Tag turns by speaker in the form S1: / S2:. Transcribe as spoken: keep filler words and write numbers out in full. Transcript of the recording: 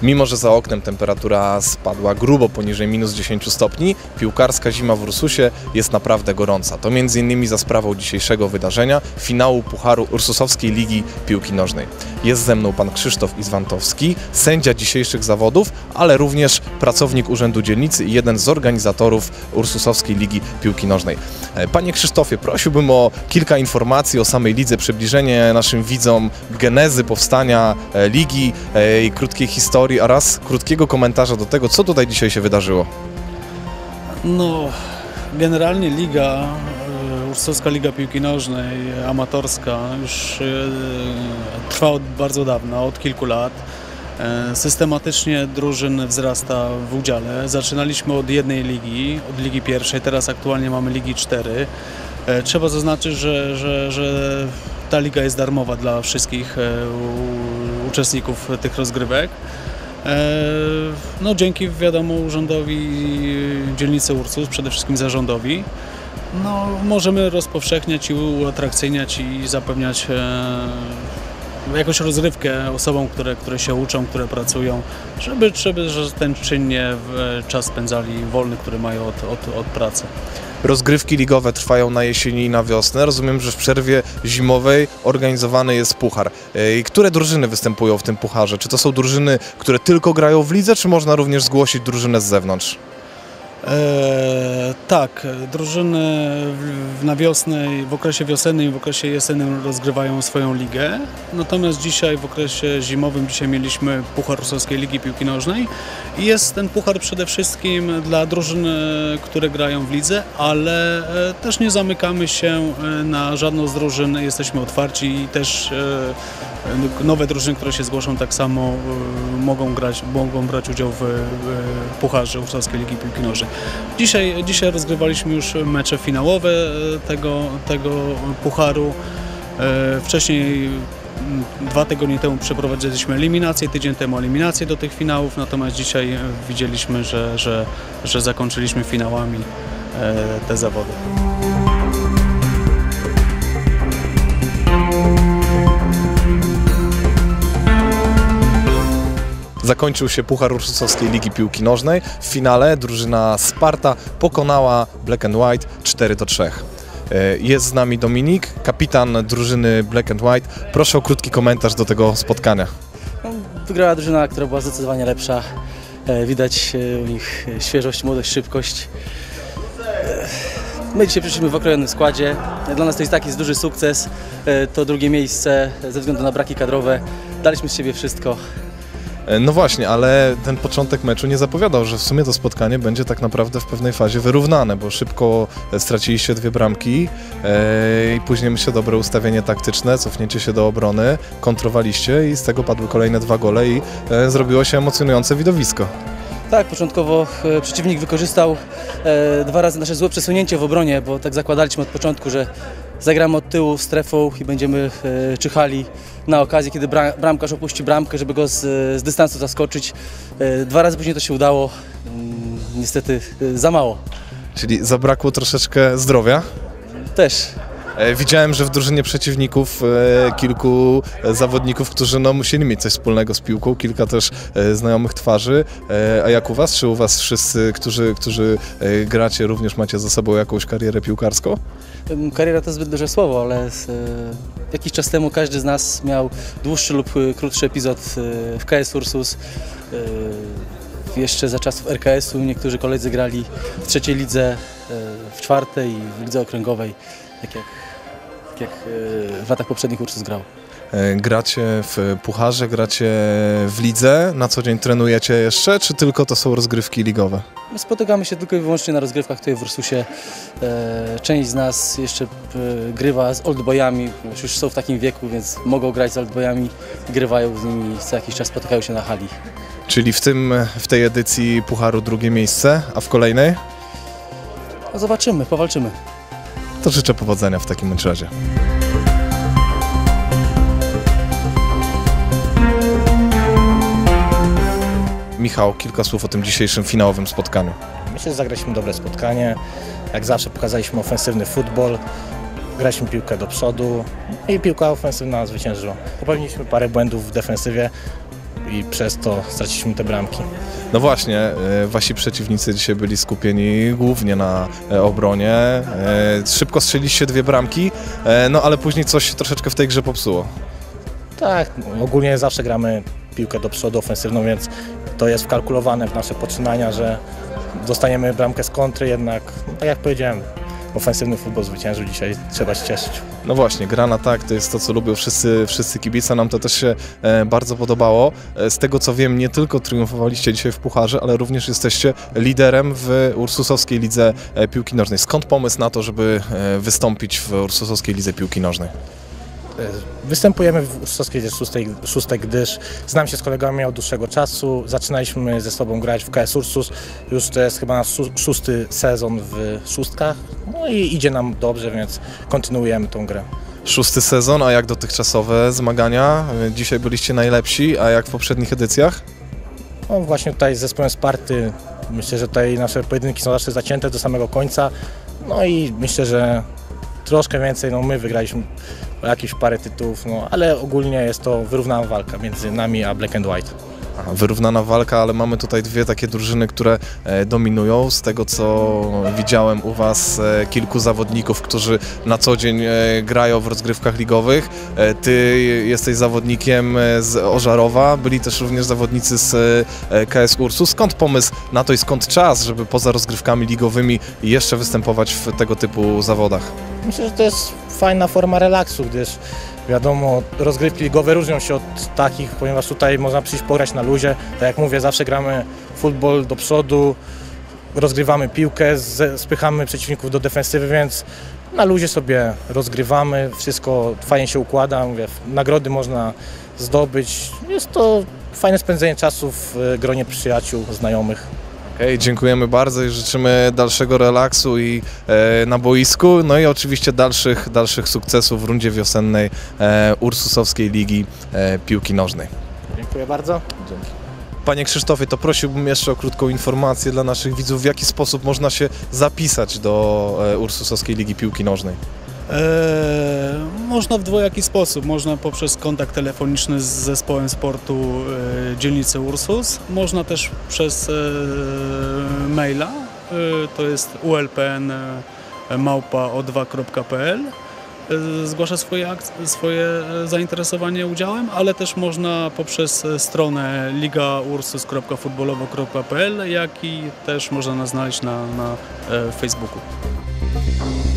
S1: Mimo że za oknem temperatura spadła grubo poniżej minus dziesięć stopni, piłkarska zima w Ursusie jest naprawdę gorąca. To między innymi za sprawą dzisiejszego wydarzenia, finału Pucharu Ursusowskiej Ligi Piłki Nożnej. Jest ze mną pan Krzysztof Izwantowski, sędzia dzisiejszych zawodów, ale również pracownik Urzędu Dzielnicy i jeden z organizatorów Ursusowskiej Ligi Piłki Nożnej. Panie Krzysztofie, prosiłbym o kilka informacji o samej lidze, przybliżenie naszym widzom genezy powstania ligi i krótkiej historii oraz krótkiego komentarza do tego, co tutaj dzisiaj się wydarzyło.
S2: No, generalnie liga, Ursusowska Liga Piłki Nożnej, amatorska, już trwa od bardzo dawna, od kilku lat. Systematycznie drużyn wzrasta w udziale. Zaczynaliśmy od jednej ligi, od ligi pierwszej, teraz aktualnie mamy ligi cztery. Trzeba zaznaczyć, że, że, że ta liga jest darmowa dla wszystkich uczestników tych rozgrywek. No, dzięki, wiadomo, urzędowi dzielnicy Ursus, przede wszystkim zarządowi, no, możemy rozpowszechniać i uatrakcyjniać i zapewniać e, jakąś rozrywkę osobom, które, które się uczą, które pracują, żeby, żeby że ten czynnie czas spędzali wolny, który mają od, od, od pracy.
S1: Rozgrywki ligowe trwają na jesieni i na wiosnę. Rozumiem, że w przerwie zimowej organizowany jest puchar. I które drużyny występują w tym pucharze? Czy to są drużyny, które tylko grają w lidze, czy można również zgłosić drużynę z zewnątrz?
S2: E, tak, drużyny w, na wiosnę, w okresie wiosennym i w okresie jesiennym rozgrywają swoją ligę. Natomiast dzisiaj, w okresie zimowym, dzisiaj mieliśmy Puchar Ursusowskiej Ligi Piłki Nożnej i jest ten puchar przede wszystkim dla drużyn, które grają w lidze, ale e, też nie zamykamy się na żadną z drużyn, jesteśmy otwarci i też e, nowe drużyny, które się zgłoszą, tak samo e, mogą grać, mogą brać udział w, w Pucharze Ursusowskiej Ligi Piłki Nożnej. Dzisiaj, dzisiaj rozgrywaliśmy już mecze finałowe tego, tego pucharu. Wcześniej, dwa tygodnie temu przeprowadziliśmy eliminację, tydzień temu eliminację do tych finałów, natomiast dzisiaj widzieliśmy, że, że, że zakończyliśmy finałami te zawody.
S1: Zakończył się Puchar Ursusowskiej Ligi Piłki Nożnej. W finale drużyna Sparta pokonała Black and White cztery do trzech. Jest z nami Dominik, kapitan drużyny Black and White. Proszę o krótki komentarz do tego spotkania.
S3: Wygrała drużyna, która była zdecydowanie lepsza. Widać u nich świeżość, młodość, szybkość. My dzisiaj przyszliśmy w okrojonym składzie. Dla nas to jest taki duży sukces. To drugie miejsce ze względu na braki kadrowe. Daliśmy z siebie wszystko.
S1: No właśnie, ale ten początek meczu nie zapowiadał, że w sumie to spotkanie będzie tak naprawdę w pewnej fazie wyrównane, bo szybko straciliście dwie bramki e, i później myślę dobre ustawienie taktyczne, cofnięcie się do obrony, kontrowaliście i z tego padły kolejne dwa gole i e, zrobiło się emocjonujące widowisko.
S3: Tak, początkowo e, przeciwnik wykorzystał e, dwa razy nasze złe przesunięcie w obronie, bo tak zakładaliśmy od początku, że zagramy od tyłu strefą i będziemy e, czyhali na okazję, kiedy bra bramkarz opuści bramkę, żeby go z, z dystansu zaskoczyć. E, dwa razy później to się udało, mm, niestety e, za mało.
S1: Czyli zabrakło troszeczkę zdrowia?
S3: Też.
S1: Widziałem, że w drużynie przeciwników e, kilku zawodników, którzy no, musieli mieć coś wspólnego z piłką, kilka też e, znajomych twarzy. E, a jak u Was? Czy u Was wszyscy, którzy, którzy e, gracie, również macie za sobą jakąś karierę piłkarską?
S3: Kariera to zbyt duże słowo, ale z, e, jakiś czas temu każdy z nas miał dłuższy lub krótszy epizod e, w K S Ursus. E, jeszcze za czasów R K S-u niektórzy koledzy grali w trzeciej lidze, e, w czwartej i w lidze okręgowej. Tak jak, tak jak w latach poprzednich Ursus grał.
S1: Gracie w pucharze, gracie w lidze, na co dzień trenujecie jeszcze, czy tylko to są rozgrywki ligowe?
S3: My spotykamy się tylko i wyłącznie na rozgrywkach tutaj w Ursusie. Część z nas jeszcze grywa z oldboyami, już są w takim wieku, więc mogą grać z oldboyami, grywają z nimi i co jakiś czas spotykają się na hali.
S1: Czyli w, tym, w tej edycji pucharu drugie miejsce, a w kolejnej?
S3: No zobaczymy, powalczymy.
S1: To życzę powodzenia w takim razie. Michał, kilka słów o tym dzisiejszym finałowym spotkaniu.
S4: Myślę, że zagraliśmy dobre spotkanie. Jak zawsze pokazaliśmy ofensywny futbol. Graliśmy piłkę do przodu i piłka ofensywna zwyciężyła. Popełniliśmy parę błędów w defensywie i przez to straciliśmy te bramki.
S1: No właśnie, e, wasi przeciwnicy dzisiaj byli skupieni głównie na e, obronie. E, szybko strzeliście dwie bramki, e, no ale później coś się troszeczkę w tej grze popsuło.
S4: Tak, ogólnie zawsze gramy piłkę do przodu ofensywną, więc to jest wkalkulowane w nasze poczynania, że dostaniemy bramkę z kontry, jednak, no, tak jak powiedziałem, ofensywny futbol zwyciężył dzisiaj, trzeba się cieszyć.
S1: No właśnie, gra na tak to jest to, co lubią wszyscy, wszyscy kibice, nam to też się e, bardzo podobało. E, z tego co wiem, nie tylko triumfowaliście dzisiaj w Pucharze, ale również jesteście liderem w Ursusowskiej Lidze e, Piłki Nożnej. Skąd pomysł na to, żeby e, wystąpić w Ursusowskiej Lidze Piłki Nożnej?
S4: Występujemy w Ursusowskiej Lidze szóstej, szóstej, gdyż znam się z kolegami od dłuższego czasu. Zaczynaliśmy ze sobą grać w K S Ursus. Już to jest chyba nasz szósty sezon w szóstkach. No i idzie nam dobrze, więc kontynuujemy tą grę.
S1: Szósty sezon, a jak dotychczasowe zmagania? E, Dzisiaj byliście najlepsi, a jak w poprzednich edycjach?
S4: No właśnie tutaj z zespołem Sparty myślę, że tutaj nasze pojedynki są zawsze zacięte do samego końca. No i myślę, że troszkę więcej, no my wygraliśmy jakieś parę tytułów, no ale ogólnie jest to wyrównana walka między nami a Black and White.
S1: Aha, wyrównana walka, ale mamy tutaj dwie takie drużyny, które e, dominują. Z tego co widziałem u was e, kilku zawodników, którzy na co dzień e, grają w rozgrywkach ligowych. E, ty jesteś zawodnikiem e, z Ożarowa, byli też również zawodnicy z e, K S Ursus. Skąd pomysł na to i skąd czas, żeby poza rozgrywkami ligowymi jeszcze występować w tego typu zawodach?
S4: Myślę, że to jest fajna forma relaksu, gdyż wiadomo, rozgrywki ligowe różnią się od takich, ponieważ tutaj można przyjść pograć na luzie. Tak jak mówię, zawsze gramy futbol do przodu, rozgrywamy piłkę, spychamy przeciwników do defensywy, więc na luzie sobie rozgrywamy, wszystko fajnie się układa, mówię, nagrody można zdobyć. Jest to fajne spędzenie czasu w gronie przyjaciół, znajomych.
S1: Okej, dziękujemy bardzo i życzymy dalszego relaksu i e, na boisku, no i oczywiście dalszych, dalszych sukcesów w rundzie wiosennej e, Ursusowskiej Ligi e, Piłki Nożnej.
S4: Dziękuję bardzo.
S1: Dzięki. Panie Krzysztofie, to prosiłbym jeszcze o krótką informację dla naszych widzów, w jaki sposób można się zapisać do e, Ursusowskiej Ligi Piłki Nożnej.
S2: E, można w dwojaki sposób. Można poprzez kontakt telefoniczny z zespołem sportu e, dzielnicy Ursus. Można też przez e, maila, e, to jest u l p n małpa o dwa kropka p l. E, zgłasza swoje, akc- swoje zainteresowanie udziałem, ale też można poprzez stronę liga ursus kropka futbolowo kropka p l, jak i też można nas znaleźć na, na e, Facebooku.